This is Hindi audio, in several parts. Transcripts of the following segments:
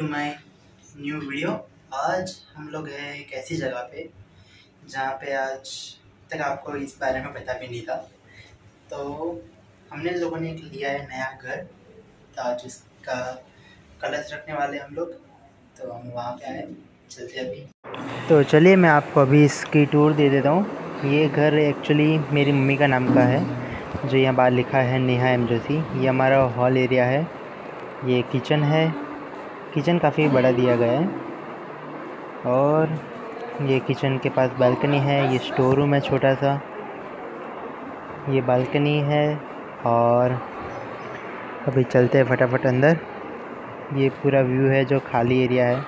To my new video. आज हम लोग हैं एक ऐसी जगह पे जहाँ पे आज तक आपको इस बारे में पता भी नहीं था। तो हमने लोगों ने एक लिया है नया घर, तो आज उसका कलश रखने वाले हम लोग। तो हम वहाँ पे आए, चलते अभी। तो चलिए मैं आपको अभी इसकी टूर दे देता हूँ। ये घर एक्चुअली मेरी मम्मी का नाम का है, जो यहाँ बाहर लिखा है नेहा एम जोशी। ये हमारा हॉल एरिया है। ये किचन है, किचन काफ़ी बड़ा दिया गया है। और ये किचन के पास बालकनी है। ये स्टोर रूम है छोटा सा, ये बालकनी है। और अभी चलते हैं फटाफट अंदर। ये पूरा व्यू है जो खाली एरिया है।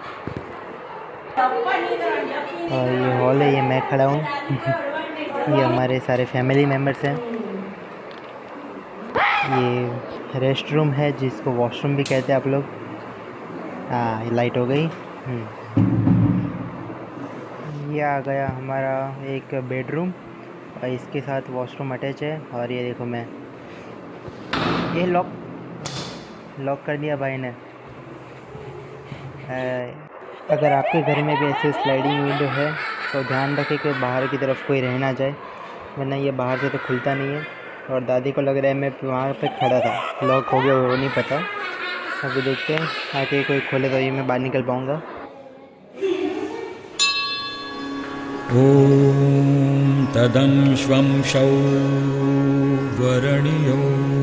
और ये हॉल है, ये मैं खड़ा हूँ। ये हमारे सारे फैमिली मेम्बर्स हैं। ये रेस्ट रूम है, जिसको वॉशरूम भी कहते हैं आप लोग। हाँ, ये लाइट हो गई। ये आ गया हमारा एक बेडरूम और इसके साथ वॉशरूम अटैच है। और ये देखो मैं ये लॉक कर दिया भाई ने। अगर आपके घर में भी ऐसे स्लाइडिंग विंडो है तो ध्यान रखें कि बाहर की तरफ कोई रह ना जाए, वरना ये बाहर से तो खुलता नहीं है। और दादी को लग रहा है मैं वहाँ पे खड़ा था, लॉक हो गया वो नहीं पता। अभी देखते हैं आके कोई खोले तो ये मैं बाहर निकल पाऊँगा। ॐ तदंश्वं वरणियो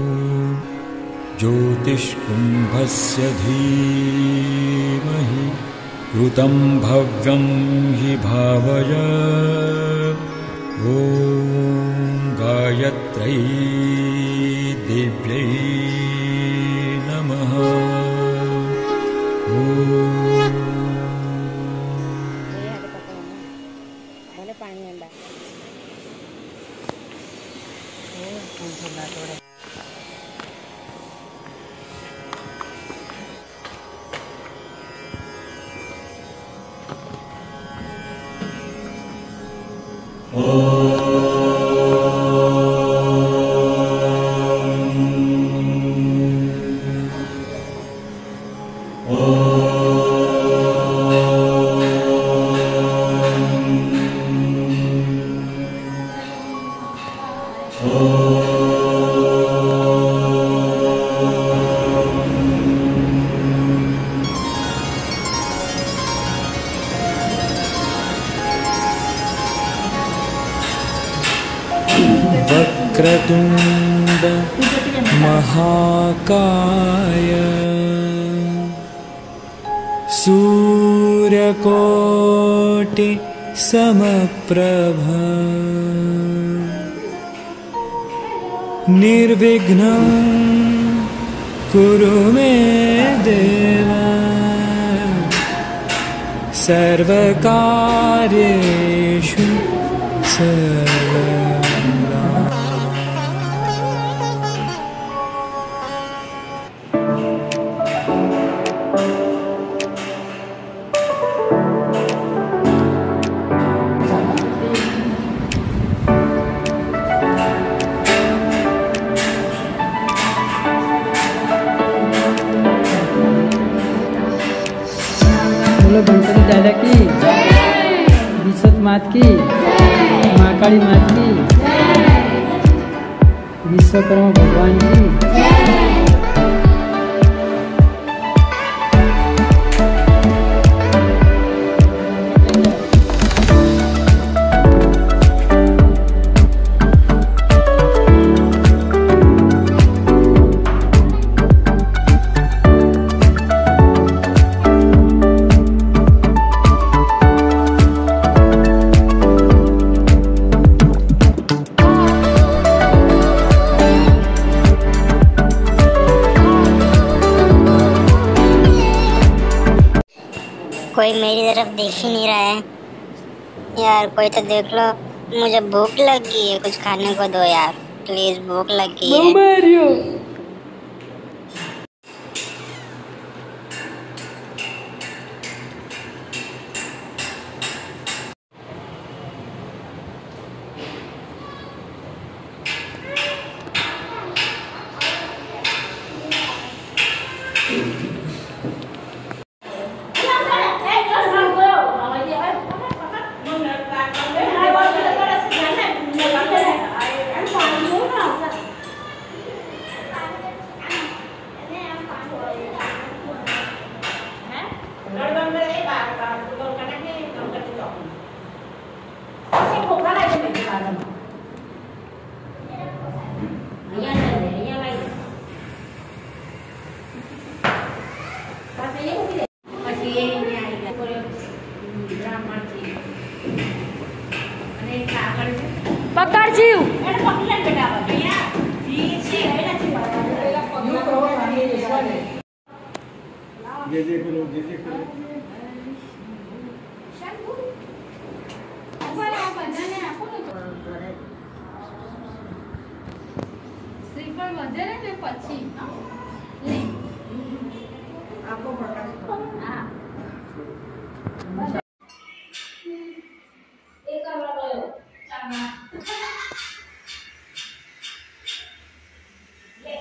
ज्योतिष्कुम्भस्य धीमहि ऋतं भव्यं हि भावय। ॐ गायत्र्यै दिव्यै नमः। वक्रतुंड महाकाय सूर्यकोटि समप्रभ निर्विघ्नं कुरु मे देव सर्वकार्येषु सर्वदा। बोलो गणपति दादा की, विश्वत मात की, महाकाली मात की, विश्वकर्मा भगवान की। कोई मेरी तरफ देख ही नहीं रहा है यार। कोई तो देख लो, मुझे भूख लगी है, कुछ खाने को दो यार प्लीज, भूख लगी है। શ્રીફળ વધે ને પછી લે આપો પ્રકાશ હા એક આવડા ગયો ચામાં લે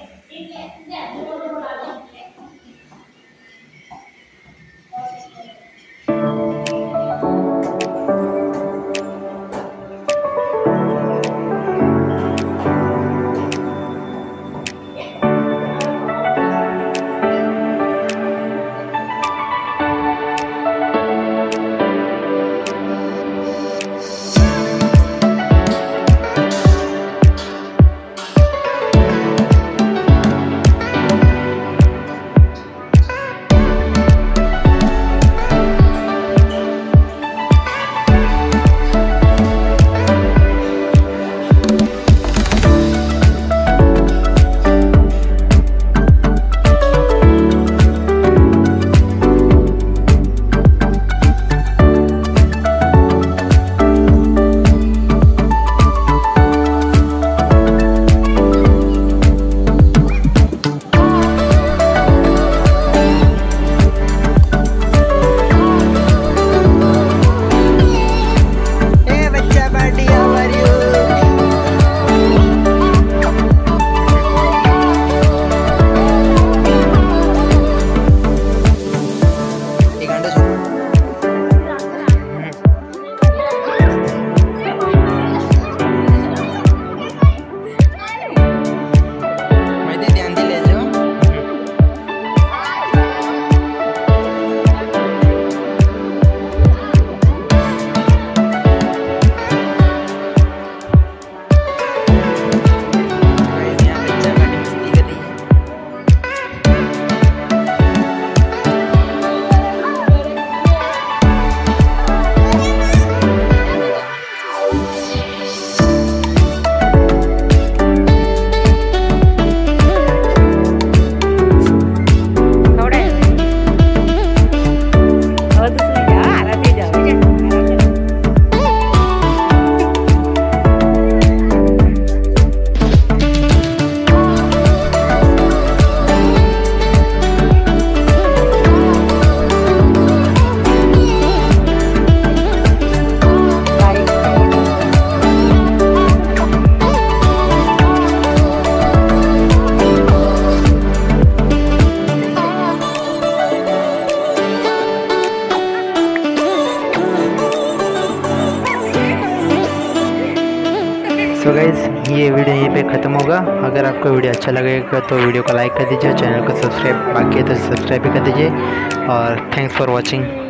सो गाइस ये वीडियो यहीं पे ख़त्म होगा। अगर आपको वीडियो अच्छा लगेगा तो वीडियो को लाइक कर दीजिए, चैनल को सब्सक्राइब बाकी है तो सब्सक्राइब भी कर दीजिए और थैंक्स फॉर वॉचिंग।